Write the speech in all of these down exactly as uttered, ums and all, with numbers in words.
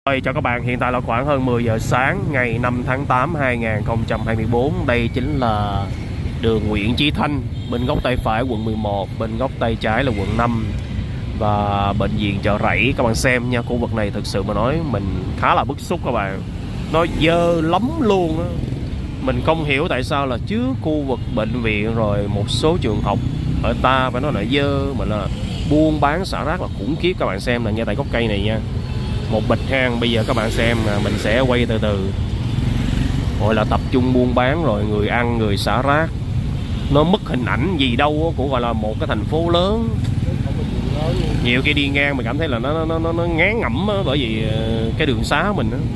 Rồi, chào các bạn, hiện tại là khoảng hơn mười giờ sáng ngày năm tháng tám năm hai nghìn không trăm hai mươi tư. Đây chính là đường Nguyễn Chí Thanh, bên góc tay phải quận mười một, bên góc tay trái là quận năm và bệnh viện Chợ Rẫy. Các bạn xem nha, khu vực này thực sự mà nói mình khá là bức xúc các bạn. Nó dơ lắm luôn á. Mình không hiểu tại sao là trước khu vực bệnh viện rồi một số trường học ở ta phải nói là dơ, mà là buôn bán xả rác là khủng khiếp. Các bạn xem là ngay tại gốc cây này nha, một bịch hang. Bây giờ các bạn xem mình sẽ quay từ từ, gọi là tập trung buôn bán rồi người ăn người xả rác. Nó mất hình ảnh gì đâu của gọi là một cái thành phố lớn. Nhiều khi đi ngang mình cảm thấy là nó nó nó, nó ngán ngẩm á, bởi vì cái đường xá mình đó.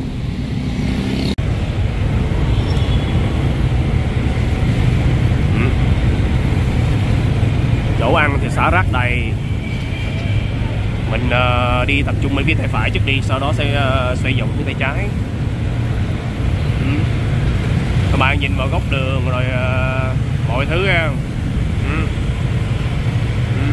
Chỗ ăn thì xả rác đầy. Mình uh, đi tập trung bên phía tay phải trước đi, sau đó sẽ uh, xoay vòng phía tay trái. Ừ. Các bạn nhìn vào góc đường rồi uh, mọi thứ ha. Ừ. Ừ.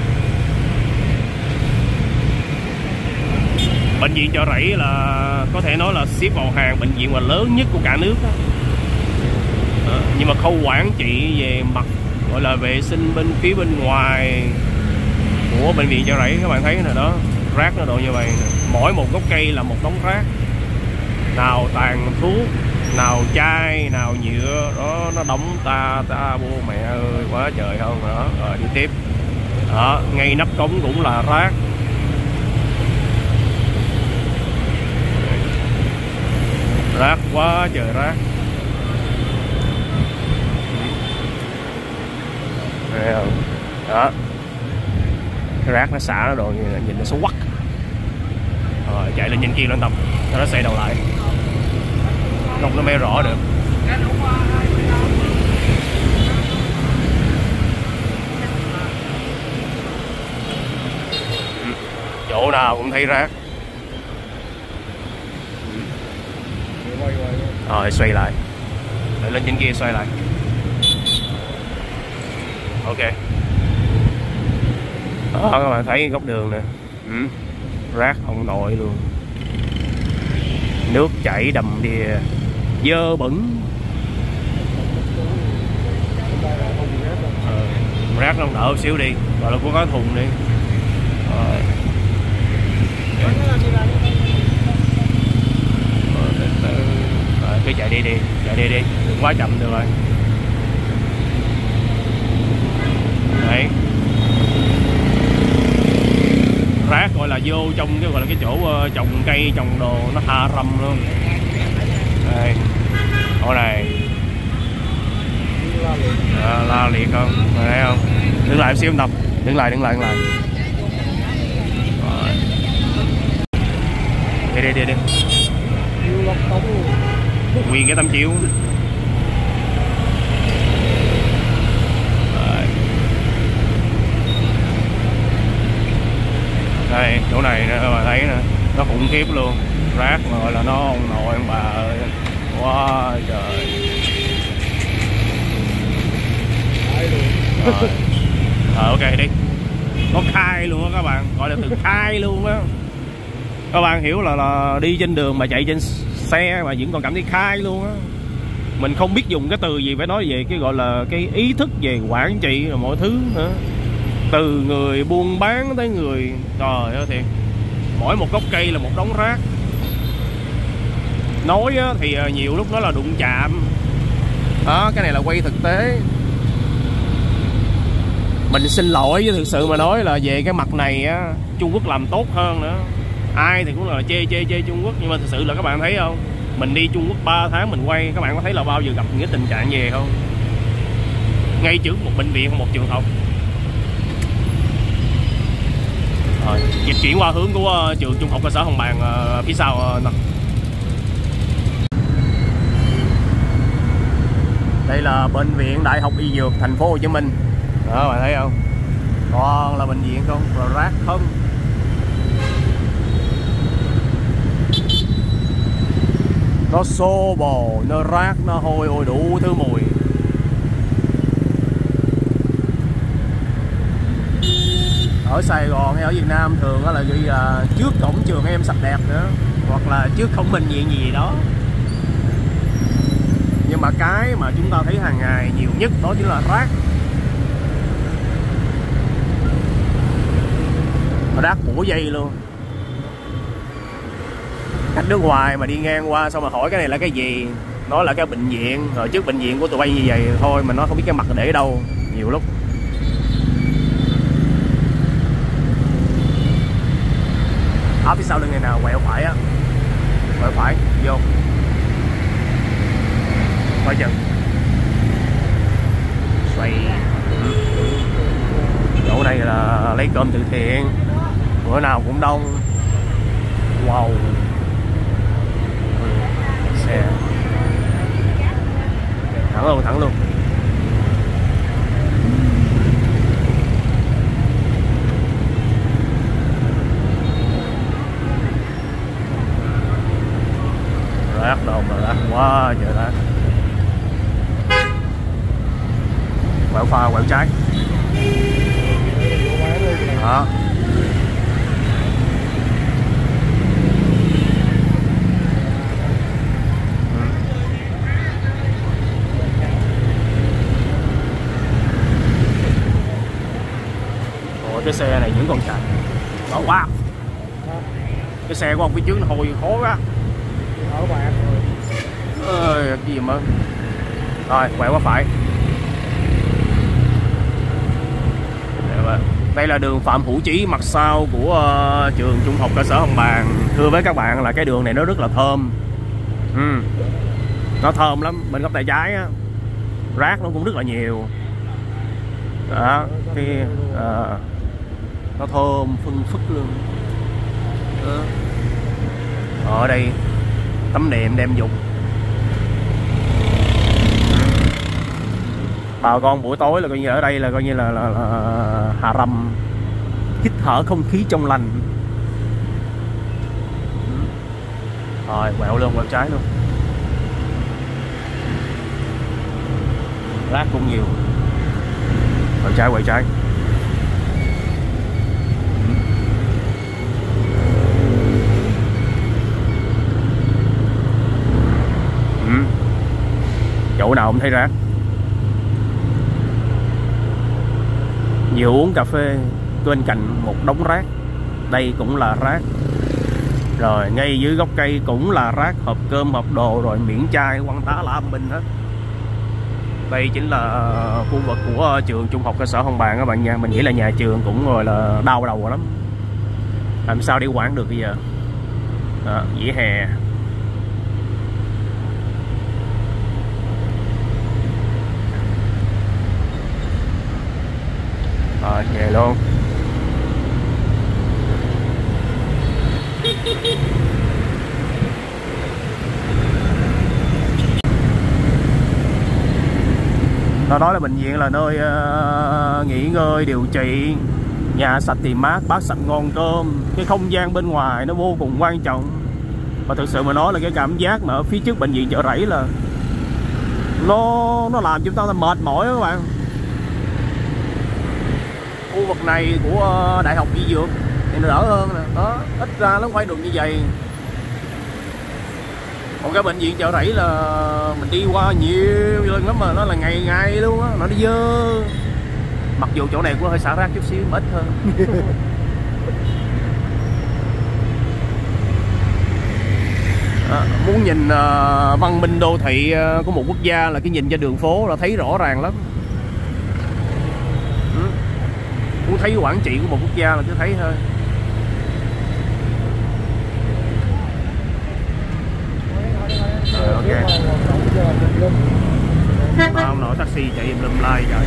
Bệnh viện Chợ Rẫy là có thể nói là xếp vào hàng bệnh viện mà lớn nhất của cả nước đó. Đó. Nhưng mà khâu quản trị về mặt gọi là vệ sinh bên phía bên ngoài của bệnh viện Chợ Rẫy, các bạn thấy nè, đó rác nó độ như vậy nè. Mỗi một gốc cây là một đống rác, nào tàn thuốc, nào chai, nào nhựa, đó nó đóng ta ta bố mẹ ơi quá trời không. Đó rồi đi tiếp, đó ngay nắp cống cũng là rác. Rác quá trời rác. Thấy không? Đó cái rác nó xả nó đồ như là nhìn nó xấu quắc. Rồi chạy lên trên kia lên tầm cho nó xoay đầu lại, không nó mới rõ được. Chỗ nào cũng thấy rác. Rồi xoay lại, để lên trên kia xoay lại. Ok. Đó các bạn thấy góc đường nè. Ừ. Rác ông nội luôn, nước chảy đầm đìa, dơ bẩn. ờ, Rác nó đỡ xíu đi, gọi là có cái thùng đi. Rồi. Rồi cứ chạy đi đi, chạy đi đi, đừng quá chậm được rồi. Đấy, rác gọi là vô trong cái gọi là cái chỗ uh, trồng cây trồng đồ nó tha râm luôn. Đây, chỗ này à, la liệt không, thấy không? Đứng lại xíu tập, đứng lại, đứng lại, đứng lại. Rồi. Đi đi đi đi. Nguyên cái tấm chiếu. Đây, chỗ này nè, các bạn thấy nè, nó khủng khiếp luôn. Rác mà gọi là nó ông nội ông bà ơi. Wow trời. Rồi. À, ok đi. Nó khai luôn á các bạn, gọi là từ khai luôn á. Các bạn hiểu là là đi trên đường mà chạy trên xe mà vẫn còn cảm thấy khai luôn á. Mình không biết dùng cái từ gì phải nói về cái gọi là cái ý thức về quản trị rồi mọi thứ nữa. Từ người buôn bán tới người, trời ơi thiệt, mỗi một gốc cây là một đống rác. Nói thì nhiều lúc nó là đụng chạm. Đó, cái này là quay thực tế. Mình xin lỗi chứ thực sự mà nói là về cái mặt này á, Trung Quốc làm tốt hơn nữa. Ai thì cũng là chê chê chê Trung Quốc, nhưng mà thực sự là các bạn thấy không, mình đi Trung Quốc ba tháng mình quay, các bạn có thấy là bao giờ gặp những cái tình trạng về không? Ngay trước một bệnh viện, một trường học. Rồi, dịch chuyển qua hướng của uh, trường trung học cơ sở Hồng Bàng uh, phía sau uh, nè. Đây là bệnh viện Đại học Y Dược thành phố Hồ Chí Minh. Đó bạn thấy không? Toàn là bệnh viện không, rồi rác không. Nó xô bồ, nó rác, nó hôi ôi đủ thứ mùi. ở Sài Gòn hay ở Việt Nam thường đó là ghi là trước cổng trường em sạch đẹp nữa, hoặc là trước cổng bệnh viện gì, gì đó. Nhưng mà cái mà chúng ta thấy hàng ngày nhiều nhất đó chính là rác. Rác bủa dây luôn. Khách nước ngoài mà đi ngang qua xong mà hỏi cái này là cái gì, nói là cái bệnh viện, rồi trước bệnh viện của tụi bay như vậy thôi mà nó không biết cái mặt để ở đâu. Nhiều lúc ở phía sau lưng này nào quẹo phải á, quẹo phải vô coi chừng xoay. Chỗ này là lấy cơm từ thiện, bữa nào cũng đông. Wow, xe thẳng luôn, thẳng luôn. Rác đâu mà rác quá trời rác. Quẹo pha, quẹo trái đó. Ủa, cái xe này những con chạy bỏ quá. Cái xe của ông phía trước nó hồi khó quá. Ở bạn ơi, cái gì mà rồi quẹo qua phải. Đây là đường Phạm Hữu Chí mặt sau của uh, trường Trung học cơ sở Hồng Bàng. Thưa với các bạn là cái đường này nó rất là thơm. ừ. Nó thơm lắm. Bên góc tay trái á, rác nó cũng rất là nhiều đó. Cái uh, nó thơm phưng phức luôn đó. Ở đây tấm nệm đem dục. Bà con buổi tối là coi như ở đây là coi như là, là, là Hà Rầm, hít thở không khí trong lành. Rồi quẹo luôn, quẹo trái luôn. Rác cũng nhiều. Quẹo trái, quẹo trái. ừ. Chỗ nào cũng thấy rác. Nhiều uống cà phê bên cạnh một đống rác. Đây cũng là rác. Rồi ngay dưới gốc cây cũng là rác, hộp cơm, hộp đồ, rồi miễn chai quăng tá la bên hết. Đây chính là khu vực của trường Trung học cơ sở Hồng Bàng các bạn nha. Mình nghĩ là nhà trường cũng gọi là đau đầu lắm. Làm sao để quản được bây giờ. Đó, vỉa hè. Rồi về luôn. Nó nói là bệnh viện là nơi uh, nghỉ ngơi, điều trị. Nhà sạch thì mát, bát sạch ngon cơm. Cái không gian bên ngoài nó vô cùng quan trọng. Và thực sự mà nói là cái cảm giác mà ở phía trước bệnh viện Chợ Rẫy là Nó nó làm chúng ta mệt mỏi đó các bạn. Khu vực này của Đại học Y Dược thì nó đỡ hơn nè. Đó, ít ra nó không phải đường như vậy. Còn cái bệnh viện Chợ Rẫy là mình đi qua nhiều lần lắm mà nó là ngày ngày luôn á, nó đi dơ. Mặc dù chỗ này cũng hơi xả rác chút xíu, ít hơn. À, muốn nhìn uh, văn minh đô thị uh, của một quốc gia là cái nhìn trên đường phố là thấy rõ ràng lắm. Ừ. Muốn thấy quản trị của một quốc gia là cứ thấy thôi. Rồi, ok. À, ông nội taxi chạy im lum lai trời.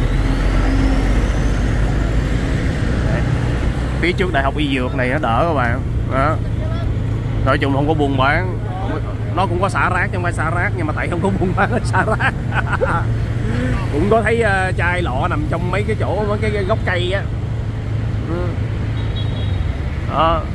Đấy. Phía trước Đại học Y Dược này nó đỡ các bạn. Đó. Nói chung không có buôn bán, nó cũng có xả rác chứ không phải xả rác, nhưng mà tại không có buôn bán nó xả rác. Cũng có thấy uh, chai lọ nằm trong mấy cái chỗ, mấy cái, cái gốc cây á. Ừ. Đó.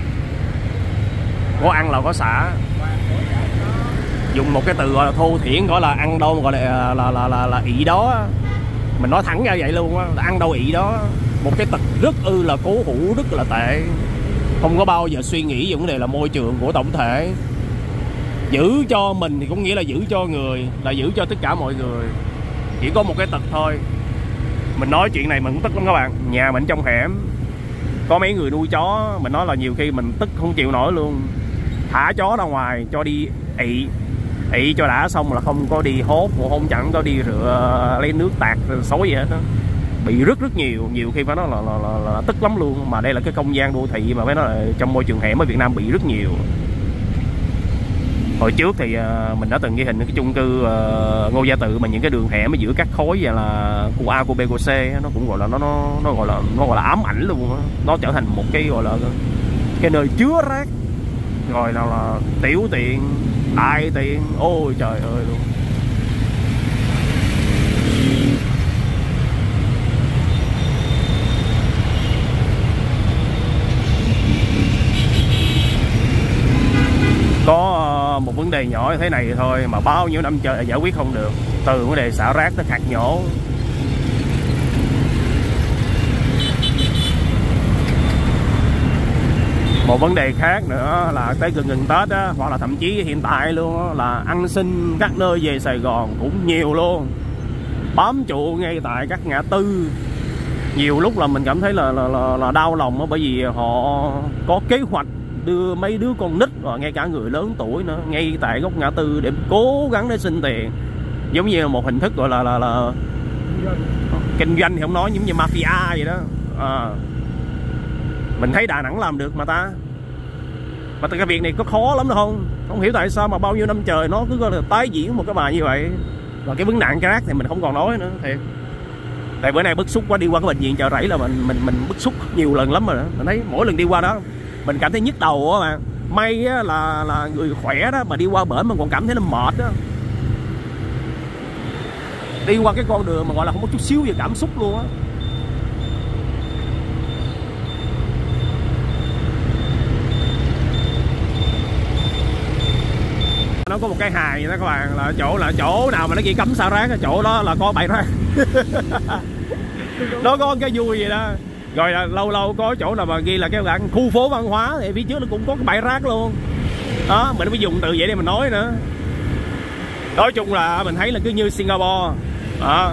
Có ăn là có xả. Dùng một cái từ gọi là thô thiển, gọi là ăn đâu mà gọi là là là là, là ị đó. Mình nói thẳng ra vậy luôn á, là ăn đâu ị đó. một cái tật rất ư là cố hữu, rất là tệ. Không có bao giờ suy nghĩ về vấn đề là môi trường của tổng thể. Giữ cho mình thì cũng nghĩa là giữ cho người, là giữ cho tất cả mọi người. Chỉ có một cái tật thôi. Mình nói chuyện này mình cũng tức lắm các bạn. Nhà mình trong hẻm có mấy người nuôi chó, mình nói là nhiều khi mình tức không chịu nổi luôn. Thả chó ra ngoài cho đi ị, ị cho đã xong là không có đi hốt, một hôm chẳng có đi rửa lấy nước tạt xối gì hết đó. Bị rất rất nhiều, nhiều khi phải nói là, là, là, là tức lắm luôn. Mà đây là cái không gian đô thị mà phải nói là trong môi trường hẻm ở Việt Nam bị rất nhiều. Hồi trước thì uh, mình đã từng ghi hình cái chung cư uh, Ngô Gia Tự, mà những cái đường hẻm ở giữa các khối và là khu A, khu B, khu C, nó cũng gọi là nó nó nó gọi là nó gọi là ám ảnh luôn đó. Nó trở thành một cái gọi là cái nơi chứa rác, rồi nào là tiểu tiện, đại tiện, ôi trời ơi luôn. Có một vấn đề nhỏ như thế này thôi mà bao nhiêu năm trời giải quyết không được. Từ vấn đề xả rác tới hạt nhổ. Một vấn đề khác nữa là tới gần gần Tết á, hoặc là thậm chí hiện tại luôn á, là ăn xin các nơi về Sài Gòn cũng nhiều luôn. Bám trụ ngay tại các ngã tư. Nhiều lúc là mình cảm thấy là là, là, là đau lòng á, bởi vì họ có kế hoạch đưa mấy đứa con nít và ngay cả người lớn tuổi nữa ngay tại góc ngã tư để cố gắng để xin tiền, giống như là một hình thức gọi là là, là kinh doanh thì không nói, giống như mafia vậy đó. À, mình thấy Đà Nẵng làm được mà ta, mà cái việc này có khó lắm đâu không? Không hiểu tại sao mà bao nhiêu năm trời nó cứ gọi là tái diễn một cái bài như vậy. Và cái vấn nạn rác thì mình không còn nói nữa thiệt. Tại bữa nay bức xúc quá, đi qua cái bệnh viện Chợ Rẫy là mình mình mình bức xúc nhiều lần lắm rồi đó. Mình thấy mỗi lần đi qua đó mình cảm thấy nhức đầu á mà. May á, là là người khỏe đó mà đi qua bển mình còn cảm thấy nó mệt đó. Đi qua cái con đường mà gọi là không có chút xíu về cảm xúc luôn á. Nó có một cái hài vậy đó các bạn, là chỗ là chỗ nào mà nó ghi cấm xả rác, chỗ đó là có bãi rác. Nó có cái vui vậy đó. Rồi là lâu lâu có chỗ nào mà ghi là cái đoạn khu phố văn hóa thì phía trước nó cũng có cái bãi rác luôn đó. Mình mới dùng từ vậy để mình nói nữa. Nói chung là mình thấy là cứ như Singapore đó.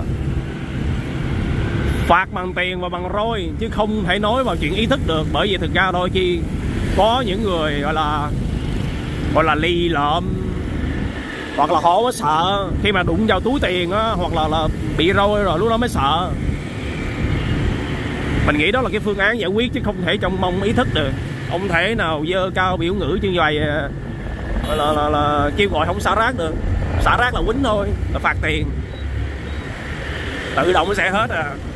Phạt bằng tiền và bằng roi chứ không thể nói vào chuyện ý thức được. Bởi vì thực ra đôi khi có những người gọi là gọi là lì lợm, hoặc là họ mới sợ khi mà đụng vào túi tiền á, hoặc là, là bị roi rồi lúc đó mới sợ. Mình nghĩ đó là cái phương án giải quyết chứ không thể trong mong ý thức được. Không thể nào dơ cao biểu ngữ như vậy là, là, là, là kêu gọi không xả rác được. Xả rác là quýnh thôi, là phạt tiền, tự động nó sẽ hết à.